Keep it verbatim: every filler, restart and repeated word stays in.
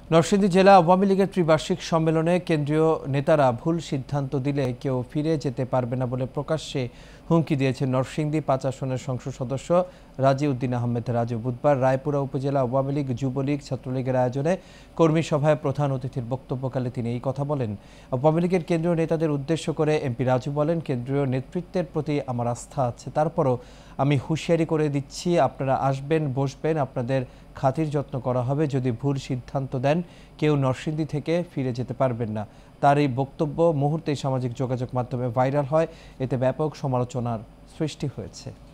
নরসিংদী জেলা আওয়ামী লীগের ত্রিবার্ষিক সম্মেলনে কেন্দ্রীয় নেতারা ভুল সিদ্ধান্ত দিলে কেউ ফিরে যেতে পারবে না বলে প্রকাশ্যে হুমকি দিয়েছেন নরসিংদী পাঁচ আসনের সংসদ সদস্য রাজি উদ্দিন আহমেদ রাজু। বুধবার রায়পুরা উপজেলা আওয়ামী লীগ, যুবলীগ, ছাত্রলীগের আয়োজনে কর্মী সভায় প্রধান অতিথির বক্তব্যকালে তিনি এই কথা বলেন। আওয়ামী লীগের কেন্দ্রীয় নেতাদের উদ্দেশ্য করে এমপি রাজু বলেন, কেন্দ্রীয় নেতৃত্বের প্রতি আমার আস্থা আছে, তারপরও আমি হুঁশিয়ারি করে দিচ্ছি, আপনারা আসবেন, বসবেন, আপনাদের খাতির যত্ন করা হবে। যদি ভুল সিদ্ধান্ত দেন কেউ নরসিংদী থেকে ফিরে যেতে পারবেন না। তার এই বক্তব্য মুহূর্তেই সামাজিক যোগাযোগ মাধ্যমে ভাইরাল হয়, এতে ব্যাপক সমালোচনার সৃষ্টি হয়েছে।